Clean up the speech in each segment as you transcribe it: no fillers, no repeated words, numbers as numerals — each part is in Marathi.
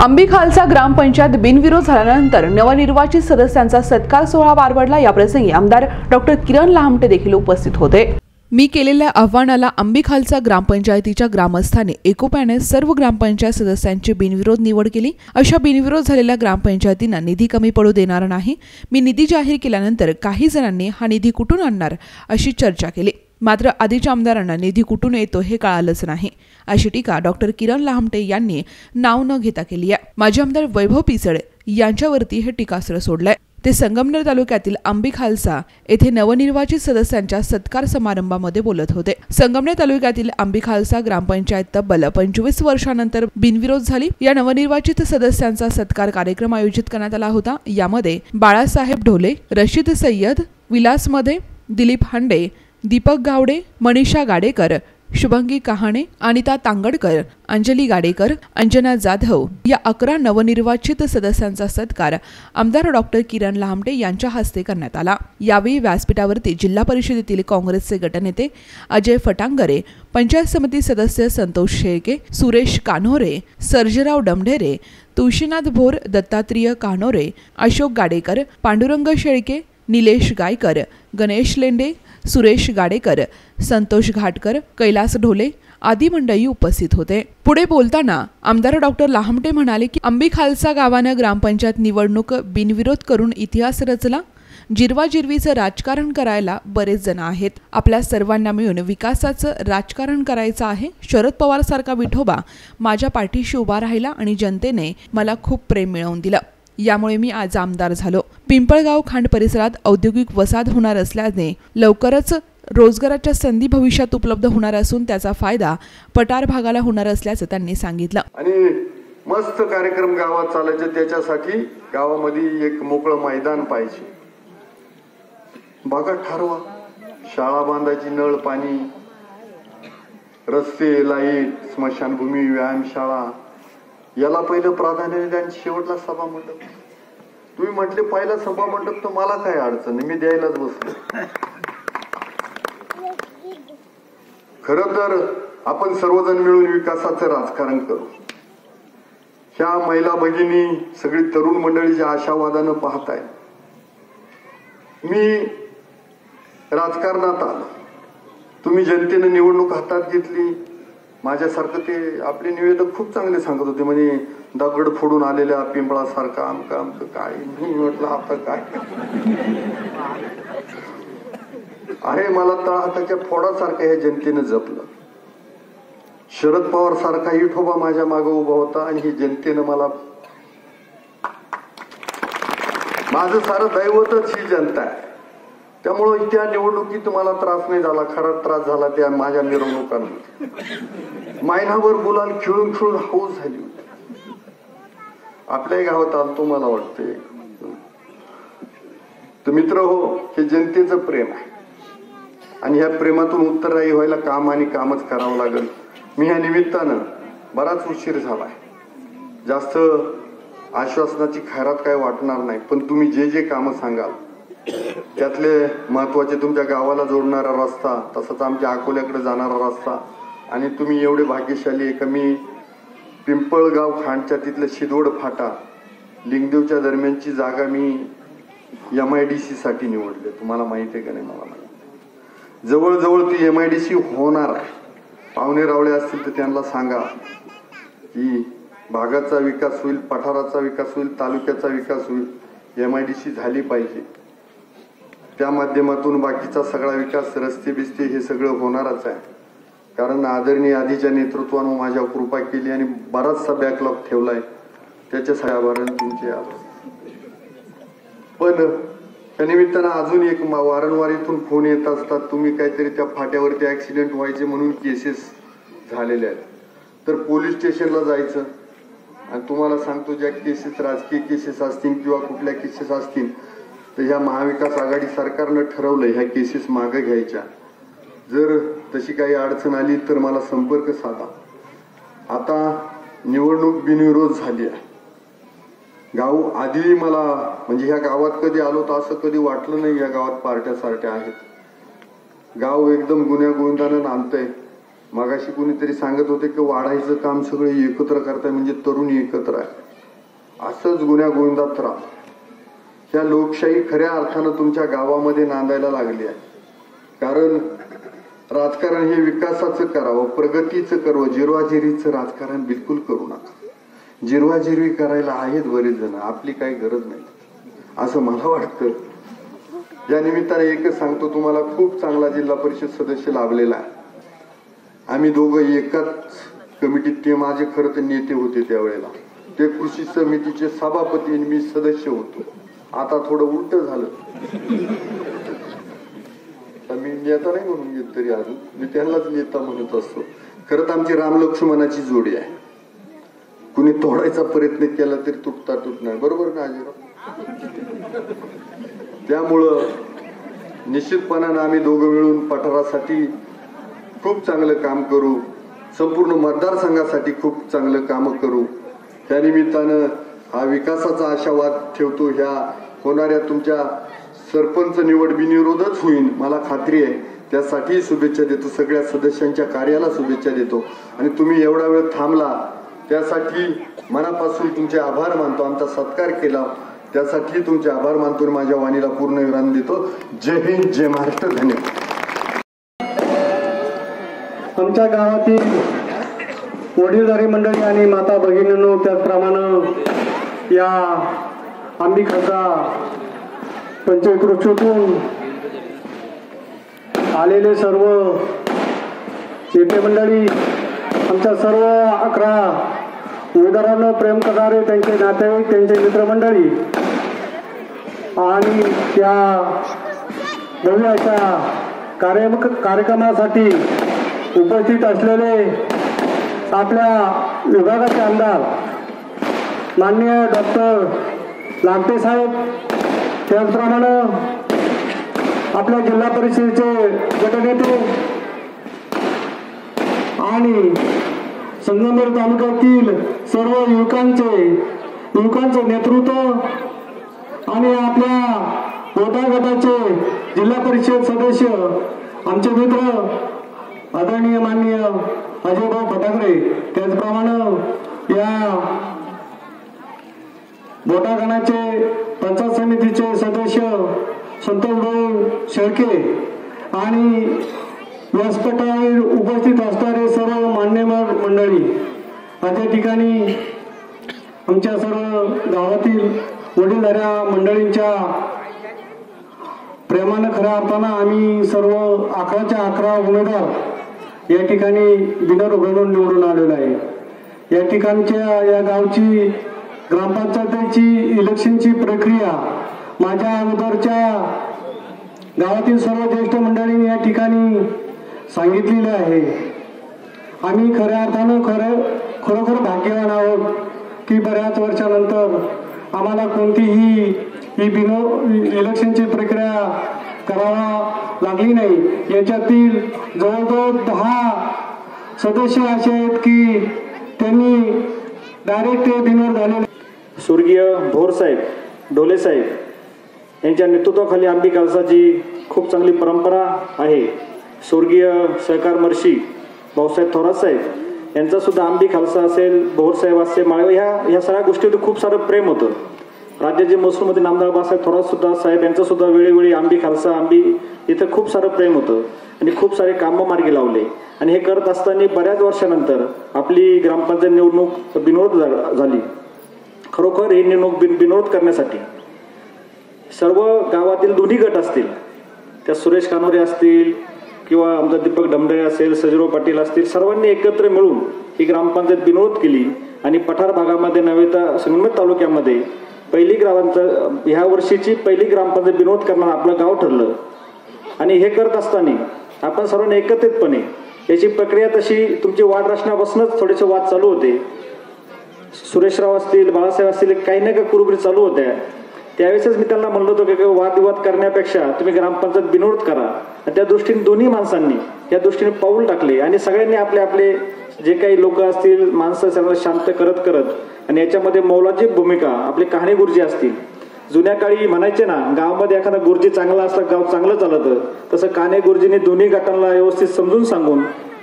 अंबिखालसा ग्रामपंचायत बिनविरोध झाल्यानंतर नवनिर्वाचित सदस्यांचा सत्कार सोहळा पार पडला। या प्रसंगी आमदार डॉक्टर किरण लहामटे देखील उपस्थित होते। मी केलेल्या आव्हानाला अंबिखालसा ग्रामपंचायतीच्या ग्रामस्थांनी एकोप्याने सर्व ग्रामपंचायत सदस्यांची बिनविरोध निवड केली। अशा बिनविरोध झालेल्या ग्रामपंचायतींना निधी कमी पडू देणार नाही। मी निधी जाहीर केल्यानंतर काही जणांनी हा निधी कुठून आणणार अशी चर्चा केली, मात्र आधीच्या आमदारांना निधी कुठून येतो हे कळालंच नाही, अशी टीका डॉक्टर किरण लहामटे यांनी नाव न घेता केली आहे। माजी आमदार वैभव पिचड यांच्यावरती हे टीकास्त्र सोडलंय। ते संगमनेर तालुक्यातील अंबिखालसा येथे नवनिर्वाचित सदस्यांच्या सत्कार समारंभामध्ये बोलत होते। संगमनेर तालुक्यातील अंबिखालसा ग्रामपंचायत तब्बल 25 वर्षांनंतर बिनविरोध झाली। या नवनिर्वाचित सदस्यांचा सत्कार कार्यक्रम आयोजित करण्यात आला होता। यामध्ये बाळासाहेब ढोले, रशीद सय्यद, विलास मध्ये, दिलीप हांडे, दीपक गावडे, मनीषा गाडेकर, शुभंगी कहाणे, अनिता तांगडकर, अंजली गाडेकर, अंजना जाधव या 11 नवनिर्वाचित सदस्यांचा सत्कार आमदार डॉक्टर किरण लहामटे यांच्या हस्ते करण्यात आला। यावेळी व्यासपीठावरती जिल्हा परिषदेतील काँग्रेसचे गटनेते अजय फटांगरे, पंचायत समिती सदस्य संतोष शेळके, सुरेश कान्होरे, सर्जेराव डमढेरे, तुळशीनाथ भोर, दत्तात्रेय कान्होरे, अशोक गाडेकर, पांडुरंग शेळके, निलेश गायकर, गणेश लेंडे, सुरेश गाडेकर, संतोष घाटकर, कैलास ढोले आदी मंडळी उपस्थित होते। पुढे बोलताना आमदार डॉक्टर लहामटे म्हणाले की अंबिखालसा गावानं ग्रामपंचायत निवडणूक बिनविरोध करून इतिहास रचला। जिरवाजिरवीचं राजकारण करायला बरेच जण आहेत। आपल्या सर्वांना मिळून विकासाचं राजकारण करायचं आहे। शरद पवार सारखा विठोबा माझ्या पाठीशी उभा राहिला आणि जनतेने मला खूप प्रेम मिळवून दिलं। यामुळे मी आज आमदार झालो। पिंपळगाव खांड परिसरात औद्योगिक वसाहत होणार असल्याने लवकरच रोजगाराच्या संधी भविष्यात उपलब्ध होणार असून त्याचा फायदा पठार भागाला होणार असल्याचं त्यांनी सांगितलं। आणि मस्त कार्यक्रम गावात चालायचे, त्याच्यासाठी गावामध्ये एक मोकळं मैदान पाहिजे। बघा, ठरवा, शाळा बांधायची, नळ पाणी, रस्ते, लाईट, स्मशानभूमी, व्यायामशाळा याला पहिलं प्राधान्य द्या। शेवटला सभा मंडप। तुम्ही म्हटले पहिला सभा मंडप, तर मला काय अडचण नाही, मी द्यायलाच बसलो। खरं तर आपण सर्वजण मिळून विकासाचं राजकारण करू। ह्या महिला भगिनी, सगळी तरुण मंडळी ज्या आशावादानं पाहताय, मी राजकारणात आलो, तुम्ही जनतेने निवडणूक हातात घेतली। माझ्यासारखं ते आपले निवेदक खूप चांगले सांगत होते, म्हणजे दगड फोडून आलेल्या पिंपळासारखं आमचं आमचं काय। मी म्हटलं आता काय आहे, मला तळहाताच्या फोडासारखं ह्या जनतेनं जपलं। शरद पवार सारखा विठोबा माझ्या मागे उभा होता आणि ही जनतेनं मला, माझं सारं दैवतच ही जनता आहे। त्यामुळे त्या निवडणुकीत मला त्रास नाही झाला, खरा त्रास झाला त्या माझ्या मिरवणुकांमध्ये। महिनाभर गुलाल खेळून खेळून हौस झाली होती। आपल्याही गावात आलतो, मला वाटतंय तर मित्र हो, हे जनतेचं प्रेम आहे आणि ह्या प्रेमातून उत्तरदायी व्हायला काम आणि कामच करावं लागेल। मी ह्या निमित्तानं बराच उशीर झालाय, जास्त आश्वासनाची खैरात काय वाटणार नाही, पण तुम्ही जे जे कामं सांगाल त्यातले महत्वाचे तुमच्या गावाला जोडणारा रस्ता, तसंच आमच्या अकोल्याकडे जाणारा रस्ता, आणि तुम्ही एवढे भाग्यशाली आहे का मी पिंपळगाव खांडच्या तिथलं शिदवड फाटा लिंगदेवच्या दरम्यानची जागा मी MIDC साठी निवडले। तुम्हाला माहिती आहे का नाही मला माहिती। जवळजवळ ती MIDC होणार आहे। पाहुणे रावळे असतील तर त्यांना सांगा की भागाचा विकास होईल, पठाराचा विकास होईल, तालुक्याचा विकास होईल, MIDC झाली पाहिजे। त्या माध्यमातून बाकीचा सगळा विकास, रस्ते बिस्ते हे सगळं होणारच आहे। कारण आदरणीय आधीच्या नेतृत्वानं माझ्यावर कृपा केली आणि बराचसा बॅकलॉग ठेवलाय, त्याच्यासाठी आभार तुमचे आभार। पण त्या निमित्तानं अजून एक वारंवार इथून फोन येत असतात, तुम्ही काहीतरी त्या फाट्यावरती ऍक्सिडेंट व्हायचे म्हणून केसेस झालेल्या आहेत, तर पोलीस स्टेशनला जायचं। आणि तुम्हाला सांगतो, ज्या केसेस राजकीय केसेस असतील किंवा कुठल्या केसेस असतील तर ह्या महाविकास आघाडी सरकारनं ठरवलंय ह्या केसेस मागे घ्यायच्या। जर तशी काही अडचण आली तर मला संपर्क साधा। आता निवडणूक बिनविरोध झाली आहे। गाव आधी मला, म्हणजे ह्या गावात कधी आलो तर असं कधी वाटलं नाही या गावात पार्ट्या सारट्या आहेत। गाव एकदम गुन्ह्या गोविंदानं नांदतंय। मगाशी कोणीतरी सांगत होते की वाढायचं काम सगळे एकत्र करताय, म्हणजे तरुणी एकत्र आहे। असंच गुन्ह्या गोविंदात राहा. ह्या लोकशाही खऱ्या अर्थानं तुमच्या गावामध्ये नांदायला लागली आहे. कारण राजकारण हे विकासाचं करावं, प्रगतीचं करावं, जिरवाजिरीचं राजकारण बिलकुल करू नका. जिरवाजिरवी करायला आहेत बरेच जण, आपली काही गरज नाही असं मला वाटतं. या निमित्ताने एकच सांगतो तुम्हाला, खूप चांगला जिल्हा परिषद सदस्य लाभलेला आहे. आम्ही दोघं एकाच कमिटीत, ते माझे खरं तर नेते होते त्यावेळेला. ते कृषी समितीचे सभापती आणि मी सदस्य होतो. आता थोडं उलट झालं, मी नेता नाही म्हणून घेत, तरी अजून मी त्यांनाच नेता म्हणत असतो. खरं तर आमची राम लक्ष्मणाची जोडी आहे. कुणी तोडायचा प्रयत्न केला तरी तुटता तुटणार, बरोबर ना अजिराव? त्यामुळं निश्चितपणानं आम्ही दोघं मिळून पठारासाठी खूप चांगलं काम करू, संपूर्ण मतदारसंघासाठी खूप चांगलं काम करू. त्या निमित्तानं हा विकासाचा आशावाद ठेवतो. ह्या होणाऱ्या तुमच्या सरपंच निवड बिनविरोधच होईल, मला खात्री आहे. त्यासाठी शुभेच्छा देतो, सगळ्या सदस्यांच्या कार्याला शुभेच्छा देतो. आणि तुम्ही एवढा वेळ थांबला त्यासाठी मनापासून तुमचे आभार मानतो. आमचा सत्कार केला त्यासाठी तुमचे आभार मानतो आणि माझ्या वाणीला पूर्ण विराम देतो. जय हिंद, जय महाराष्ट्र, धन्यवाद. आमच्या गावातील वडीलधारी मंडळी आणि माता भगिनींनो, त्याचप्रमाणे या आंबिखाचा पंचायत कृषीतून आलेले सर्व नेते मंडळी, आमच्या सर्व 11 उमेदवारांना प्रेम करणारे त्यांचे नातेवाईक, त्यांचे मित्रमंडळी आणि त्या भव्य अशा कार्यक्रमासाठी उपस्थित असलेले आपल्या विभागाचे आमदार माननीय डॉक्टर लामटे साहेब, त्याचप्रमाणे आपल्या जिल्हा परिषदेचे गटनेते आणि संगमनेर तालुक्यातील सर्व युवकांचे नेतृत्व आणि आपल्या मोठ्या गटाचे जिल्हा परिषद सदस्य, आमचे मित्र आदरणीय माननीय अजयभाऊ फटाकडे, त्याचप्रमाणे या मोठ्या गणाचे पंचायत समितीचे सदस्य संतोषभाऊ शेळके आणि व्यासपीठावर उपस्थित असणारे सर्व मान्यवर मंडळी, या ठिकाणी आमच्या सर्व गावातील वडीलधाऱ्या मंडळींच्या प्रेमानं खऱ्या अर्थानं आम्ही सर्व 11च्या 11 उमेदवार या ठिकाणी बिनविरोध निवडून आलेलो आहे. या ठिकाणच्या या गावची ग्रामपंचायतीची इलेक्शनची प्रक्रिया माझ्या अगोदरच्या गावातील सर्व ज्येष्ठ मंडळींनी या ठिकाणी सांगितलेले आहे. आम्ही खऱ्या अर्थानं खरोखर भाग्यवान आहोत की बऱ्याच वर्षानंतर आम्हाला कोणतीही इलेक्शनची प्रक्रिया करावा लागली नाही. याच्यातील जवळजवळ 10 सदस्य असे आहेत की त्यांनी डायरेक्ट बिनविरोध झालेले. स्वर्गीय भोरसाहेब डोलेसाहेब यांच्या नेतृत्वाखाली आंबी खालसाची खूप चांगली परंपरा आहे. स्वर्गीय सहकार महर्षी भाऊसाहेब थोरात साहेब यांचा सुद्धा आंबी खालसा असेल, भोरसाहेब असेल, माळवे ह्या सगळ्या गोष्टीवर खूप सारं प्रेम होतं. राज्याचे महसूलमंत्री नामदार बाळासाहेब थोरात सुद्धा साहेब यांचं सुद्धा वेळोवेळी आंबी खालसा इथं खूप सारं प्रेम होतं आणि खूप सारे कामं मार्गी लावले. आणि हे करत असताना बऱ्याच वर्षानंतर आपली ग्रामपंचायत निवडणूक बिनविरोध झाली. खरोखर ही निवडणूक बिनविरोध करण्यासाठी सर्व गावातील दोन्ही गट असतील, त्या सुरेश कानोरे असतील किंवा आमचा दीपक डमडे असेल, सजीराव पाटील असतील, सर्वांनी एकत्र मिळून ही ग्रामपंचायत बिनविरोध केली. आणि पठार भागामध्ये नव्हे तर संगमेश्वर तालुक्यामध्ये ह्या वर्षीची पहिली ग्रामपंचायत बिनविरोध करणार आपलं गाव ठरलं. आणि हे करत असताना आपण सर्वांनी एकत्रितपणे याची प्रक्रिया तशी तुमची वाढ रचण्यापासूनच थोडेसे वाद चालू होते. सुरेशराव असतील, बाळासाहेब असतील, काही ना काही कुरुबरी चालू होत्या. त्यावेळेसच मी त्यांना म्हणलो होतो की वादविवाद करण्यापेक्षा तुम्ही ग्रामपंचायत बिनविरोध करा. त्या दृष्टीने दोन्ही माणसांनी या दृष्टीने पाऊल टाकले आणि सगळ्यांनी आपले आपले जे काही लोक असतील, माणसं सगळं शांत करत करत आणि याच्यामध्ये मौलाची भूमिका आपले कहाणी गुरुजी असतील. जुन्या काळी म्हणायचे ना, गावामध्ये एखादा गुरुजी चांगला असला गाव चांगलं चालतं, तसं कान्हे गुरुजींनी दोन्ही गटांना व्यवस्थित समजून सांगून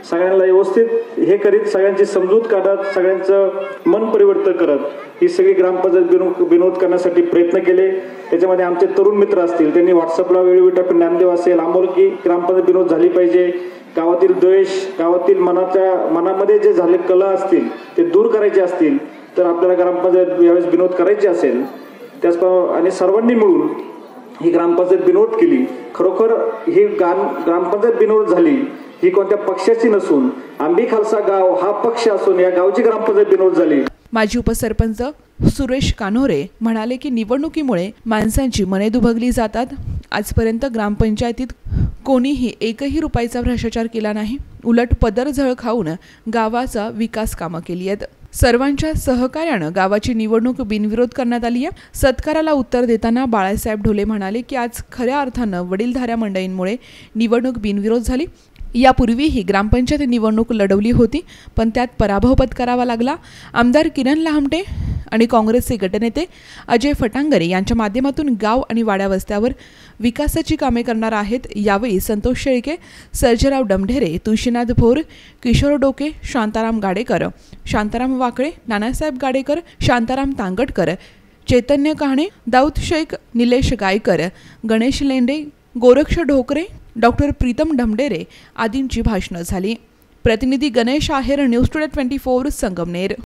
सगळ्यांना व्यवस्थित हे करीत, सगळ्यांची समजूत काढत, सगळ्यांचं मन परिवर्तन करत ही सगळी ग्रामपंचायत बिनविरोध करण्यासाठी प्रयत्न केले. त्याच्यामध्ये आमचे तरुण मित्र असतील, त्यांनी व्हॉट्सअपला वेळोवेळी टाकून ज्ञानदेव असेल, आंबोल की ग्रामपंचायत बिनविरोध झाली पाहिजे, गावातील द्वेष, गावातील मनामध्ये जे झाले कला असतील ते दूर करायचे असतील तर आपल्याला ग्रामपंचायत यावेळेस बिनविरोध करायची असेल त्याचप्रमाणे आणि सर्वांनी मिळून ही ग्रामपंचायत बिनविरोध केली. खरोखर ही ग्रामपंचायत बिनविरोध झाली ही कोणत्या पक्षाची नसून आंबी खालसा गाव हा पक्ष असून या गावची ग्रामपंचायत बिनविरोध झाली. माजी उपसरपंच सुरेश कानोरे म्हणाले की निवडणुकीमुळे माणसांची मने दुभगली जातात. आजपर्यंत ग्रामपंचायतीत कोणीही एकही रुपयाचा भ्रष्टाचार केला नाही. उलट पदर झळ खाऊन गावाचा विकास कामं केली आहेत. सर्वांच्या सहकार्यानं गावाची निवडणूक बिनविरोध करण्यात आली आहे. सत्काराला उत्तर देताना बाळासाहेब ढोले म्हणाले की आज खऱ्या अर्थानं वडीलधाऱ्या मंडळींमुळे निवडणूक बिनविरोध झाली. यापूर्वीही ग्रामपंचायत निवडणूक लढवली होती, पण त्यात पराभव पत्करावा लागला. आमदार किरण लहामटे आणि काँग्रेसचे गटनेते अजय फटांगरे यांच्या माध्यमातून गाव आणि वाड्या वस्त्यावर विकासाची कामे करणार आहेत. यावेळी संतोष शेळके, सर्जेराव डमढेरे, तुळशीनाथ भोर, किशोर डोके, शांताराम गाडेकर, शांताराम वाकळे, नानासाहेब गाडेकर, शांताराम तांगटकर, चैतन्य कहाणे, दाऊद शेख, निलेश गायकर, गणेश लेंडे, गोरक्ष ढोकरे, डॉक्टर प्रीतम डमढेरे आदींची भाषणं झाली. प्रतिनिधी गणेश आहेर, न्यूज टुडे 24 संगमनेर.